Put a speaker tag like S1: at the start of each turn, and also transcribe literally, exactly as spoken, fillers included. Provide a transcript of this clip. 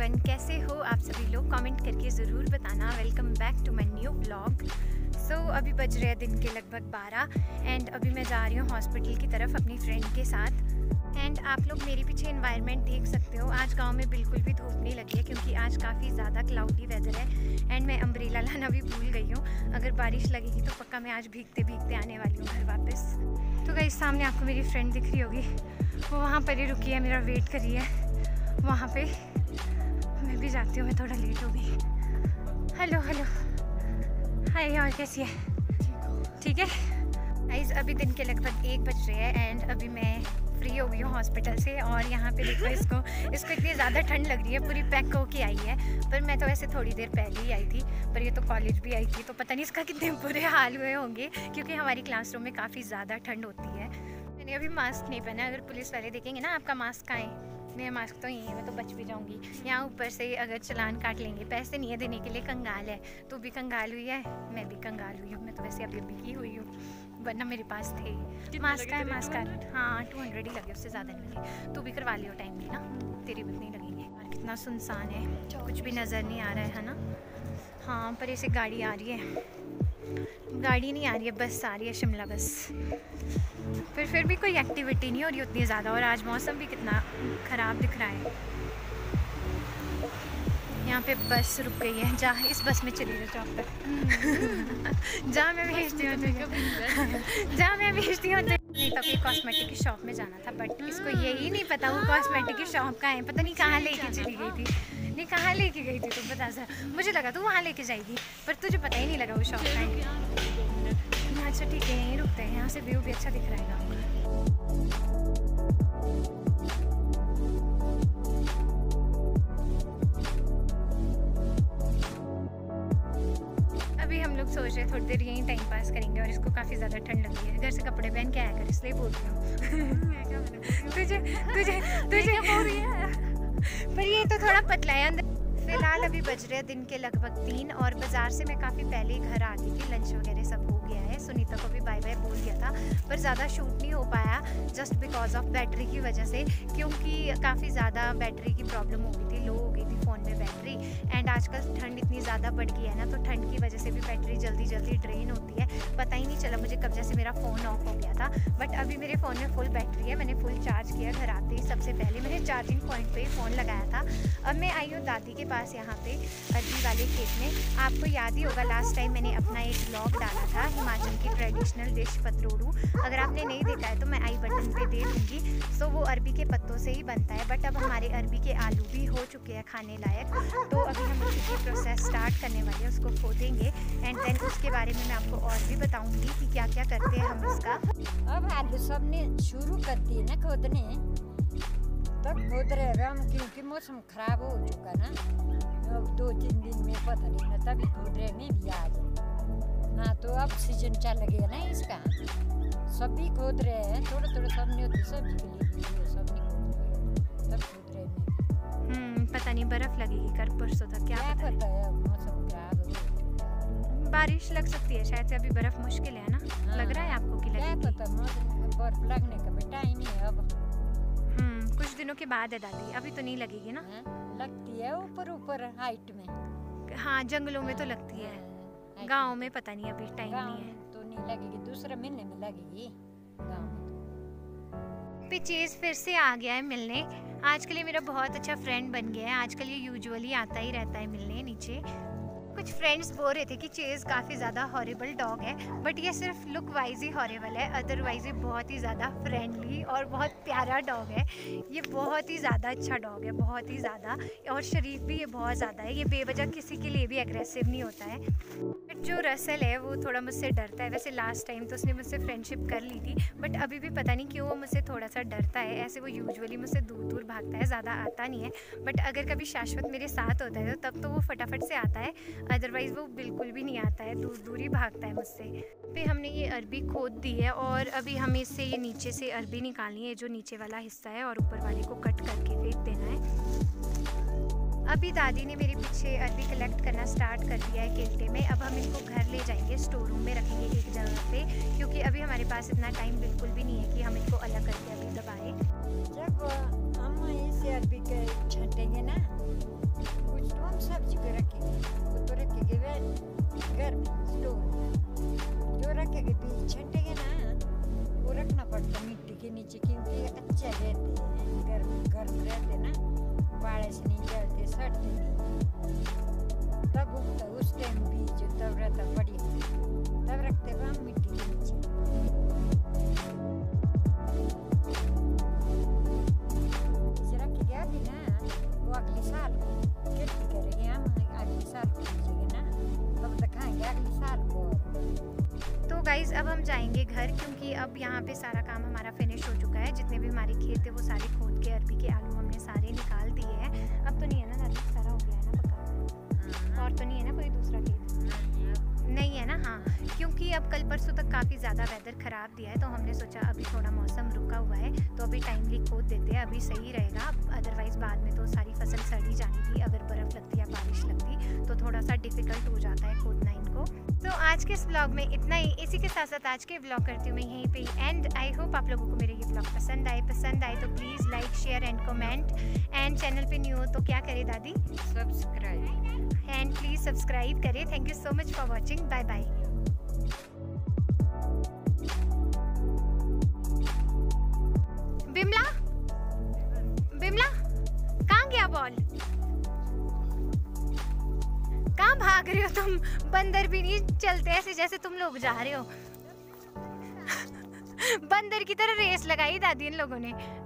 S1: Everyone, कैसे हो आप सभी लोग? कमेंट करके ज़रूर बताना। Welcome back to my new vlog. So अभी बज रहे हैं दिन के लगभग बारह एंड अभी मैं जा रही हूँ हॉस्पिटल की तरफ अपनी फ्रेंड के साथ। एंड आप लोग मेरे पीछे एनवायरनमेंट देख सकते हो। आज गांव में बिल्कुल भी धूप नहीं लगी है क्योंकि आज काफ़ी ज़्यादा क्लाउडी वेदर है एंड मैं अम्ब्रेला लाना भी भूल गई हूँ। अगर बारिश लगेगी तो पक्का मैं आज भीगते भीगते आने वाली हूँ घर वापस। तो गाइस सामने आपको मेरी फ्रेंड दिख रही होगी, वो वहाँ पर ही रुकी है, मेरा वेट कर रही है वहाँ पे। मैं भी जाती हूँ, मैं थोड़ा लेट हो गई। हेलो हेलो हाय, और कैसी है? ठीक है गाइस, अभी दिन के लगभग एक बज रहे हैं एंड अभी मैं फ्री हो गई हूँ हॉस्पिटल से। और यहाँ पे देखो, इसको इसको इतनी ज़्यादा ठंड लग रही है, पूरी पैक होके आई है। पर मैं तो वैसे थोड़ी देर पहले ही आई थी, पर ये तो कॉलेज भी आई थी, तो पता नहीं इसका कितने बुरे हाल हुए होंगे क्योंकि हमारी क्लासरूम में काफ़ी ज़्यादा ठंड होती है। मैंने अभी मास्क नहीं पहना, अगर पुलिस वाले देखेंगे ना आपका मास्क कहाँ है, मेरा मास्क तो यही है, मैं तो बच भी जाऊंगी। यहाँ ऊपर से अगर चालान काट लेंगे, पैसे नहीं है देने के लिए। कंगाल है, तू भी कंगाल हुई है, मैं भी कंगाल हुई हूँ। मैं तो वैसे अभी अभी की हुई हूँ, वरना मेरे पास थे। मास्क का है, मास्क का हाँ टू हंड्रेड ही लगे, उससे ज़्यादा नहीं लगे। तू भी करवा लियो टाइम भी ना, तेरी भी नहीं लगेंगे। और कितना सुनसान है, कुछ भी नज़र नहीं आ रहा है, है ना? हाँ पर ऐसे गाड़ी आ रही है, गाड़ी नहीं आ रही है, बस आ रही है, शिमला बस। फिर फिर भी कोई एक्टिविटी नहीं हो रही उतनी ज़्यादा। और आज मौसम भी कितना ख़राब दिख रहा है। यहाँ पे बस रुक गई है, जा इस बस में चली जाओ चौक पर। जा मैं भेजती हूँ तुझे, जा मैं भेजती हूँ। नहीं तो फिर कॉस्मेटिक की शॉप में जाना था, बट इसको यही नहीं पता वो कॉस्मेटिक की शॉप कहाँ है। पता नहीं कहाँ लेके चली गई थी, नहीं कहाँ लेके गई थी तुम बता सर। मुझे लगा तू वहाँ लेके जाएगी, पर तुझे पता ही नहीं लगा वो शॉप कहाँ है। अच्छा ठीक है, यहीं रुकते हैं, यहाँ से व्यू भी अच्छा दिख रहा है गाँव का। अभी हम लोग सोच रहे हैं थोड़ी देर यहीं टाइम पास करेंगे और इसको काफ़ी ज़्यादा ठंड लगी है। घर से कपड़े पहन के आया कर, इसलिए बोल रही हूँ। तुझे तुझे तुझे बोल रही है, पर ये तो थोड़ा पतला है अंदर। फिलहाल अभी बज रहे हैं दिन के लगभग तीन और बाज़ार से मैं काफ़ी पहले ही घर आ गई थी। लंच वगैरह सब हो गया है। सुनीता को भी बाय बाय बोल दिया था, पर ज़्यादा शूट नहीं हो पाया जस्ट बिकॉज ऑफ बैटरी की वजह से, क्योंकि काफ़ी ज़्यादा बैटरी की प्रॉब्लम हो गई थी, लो हो गई थी फ़ोन में बैटरी। एंड आजकल ठंड इतनी ज़्यादा बढ़ गई है ना, तो ठंड की वजह से भी बैटरी जल्दी जल्दी ड्रेन होती है। पता ही नहीं चला मुझे कब जैसे मेरा फ़ोन ऑफ हो गया था। बट अभी मेरे फ़ोन में फुल बैटरी है, मैंने फुल चार्ज किया घर आते ही। सबसे पहले मैंने चार्जिंग पॉइंट पे ही फ़ोन लगाया था। अब मैं आई हूँ दादी के पास, यहाँ पे अरबी वाले खेत में। आपको याद ही होगा लास्ट टाइम मैंने अपना एक व्लॉग डाला था, हिमाचल की ट्रेडिशनल डिश पतरोड़ू। अगर आपने नहीं देखा है तो मैं आई बटन पे दे दूँगी। सो वो अरबी के पत्तों से ही बनता है, बट अब हमारे अरबी के आलू भी हो चुके हैं खाने लायक। तो अभी हम उसकी प्रोसेस स्टार्ट करने वाले हैं, उसको खोदेंगे एंड देन उसके बारे में मैं आपको और भी बताऊँगी कि क्या क्या करते हैं हम इसका।
S2: अब आलू सब ने शुरू कर दिए ना खोदने, तब खोद रहे हम क्योंकि मौसम खराब हो चुका ना। अब दो तीन दिन में पता नहीं ना, तभी खोद रहे में भी आ जाए ना। तो अब सीजन चल गया ना इसका, सभी खोद रहे हैं। थोड़ा थोड़ा सब नहीं होती, सब्जी के लिए भी सब नहीं खोद रहे, तब खोद रहे में।
S1: हम्म पता नहीं बर्फ लगेगी कर परसों तक, क्या, क्या
S2: पता है। मौसम खराब हो चुका,
S1: बारिश लग सकती है शायद से। अभी बर्फ मुश्किल है ना। हाँ। लग रहा है आपको कि लगेगी?
S2: क्या पता, मौसम बर्फ लगने का भी टाइम ही है अब।
S1: हम्म कुछ दिनों के बाद है दादी, अभी तो नहीं लगेगी ना।
S2: हाँ, लगती है ऊपर ऊपर हाइट में।
S1: हाँ जंगलों में तो लगती है, गांव में पता नहीं, अभी टाइम नहीं है
S2: तो नहीं लगेगी, दूसरे महीने में लगेगी गांव में।
S1: पिचेस फिर से आ गया है मिलने। आजकल ये मेरा बहुत अच्छा फ्रेंड बन गया है। आजकल ये यूजुअली आता ही रहता है मिलने नीचे। कुछ फ्रेंड्स बोल रहे थे कि चेज काफ़ी ज़्यादा हॉरिबल डॉग है, बट ये सिर्फ लुक वाइज ही हॉरिबल है, अदरवाइज ये बहुत ही ज़्यादा फ्रेंडली और बहुत प्यारा डॉग है। ये बहुत ही ज़्यादा अच्छा डॉग है, बहुत ही ज़्यादा, और शरीफ भी ये बहुत ज़्यादा है। ये बेवजह किसी के लिए भी एग्रेसिव नहीं होता है। बट जो रसल है वो थोड़ा मुझसे डरता है। वैसे लास्ट टाइम तो उसने मुझसे फ्रेंडशिप कर ली थी, बट अभी भी पता नहीं क्यों वो मुझसे थोड़ा सा डरता है। ऐसे वो यूजुअली मुझसे दूर दूर भागता है, ज़्यादा आता नहीं है। बट अगर कभी शाश्वत मेरे साथ होता है तब तो वो फटाफट से आता है, अदरवाइज़ वो बिल्कुल भी नहीं आता है, दूर दूर ही भागता है मुझसे। पे हमने ये अरबी खोद दी है और अभी हमें इससे ये नीचे से अरबी निकालनी है, जो नीचे वाला हिस्सा है, और ऊपर वाले को कट करके फेंक देना है। अभी दादी ने मेरे पीछे अरबी कलेक्ट करना स्टार्ट कर दिया है केल्टे में। अब हम इनको घर ले जाएंगे, स्टोर रूम में रखेंगे एक जगह पे, क्योंकि अभी हमारे पास इतना टाइम बिल्कुल भी नहीं है कि हम इनको अलग करके अभी दबाएं।
S2: जब हम इसे अरबी के छांटेंगे ना, कुछ तो हम सब्जी को रखेंगे, वो तो रखेंगे वे घर में स्टोर में। जो रखेंगे बीज छांटेंगे ना, वो रखना पड़ता मिट्टी के नीचे, क्योंकि अच्छे रहते हैं, गर्म गर्म रहते ना, पाड़े से नहीं जलते, सड़ते नहीं। तब उगता उस टाइम बीज तब रहता बढ़िया, तब रखते हुए हम मिट्टी के नीचे। इसे रखेंगे अभी ना, वो अगले साल खेती करेंगे हम, अगले साल कीजिएगा ना, तब तक खाएंगे अगले साल को।
S1: तो गाइज अब हम जाएंगे घर, क्योंकि अब यहाँ पे सारा काम हमारा फिनिश हो चुका है। जितने भी हमारे खेत थे वो सारे खोद के अरबी के आलू हमने सारे निकाल दिए हैं। अब तो नहीं है ना दादी, सारा हो गया है ना पक्का? और तो नहीं है ना कोई दूसरा खेत? नहीं है ना? हाँ, क्योंकि अब कल परसों तक काफ़ी ज़्यादा वेदर ख़राब दिया है, तो हमने सोचा अभी थोड़ा मौसम रुका हुआ है तो अभी टाइमली खोद देते हैं, अभी सही रहेगा। अदरवाइज़ बाद में तो सारी फसल सड़ी जानी थी, अगर बर्फ़ लगती या बारिश लगती तो थोड़ा सा डिफ़िकल्ट हो जाता है खोदना इनको। तो आज के इस व्लॉग में इतना ही। इसी के साथ साथ आज के व्लॉग करती हूँ मैं यहीं पे एंड। आई होप आप लोगों को मेरे ये व्लॉग पसंद आए पसंद आए तो please like share and comment. And channel पे न्यू हो तो क्या करे दादी?
S2: सब्सक्राइब
S1: एंड प्लीज़ सब्सक्राइब करें। Thank you so much for watching. Bye bye. Bimla Bimla कहाँ गया बॉल? कहाँ भाग रहे हो तुम? बंदर भी नहीं चलते ऐसे जैसे तुम लोग जा रहे हो। बंदर की तरह रेस लगाई दादी इन लोगों ने।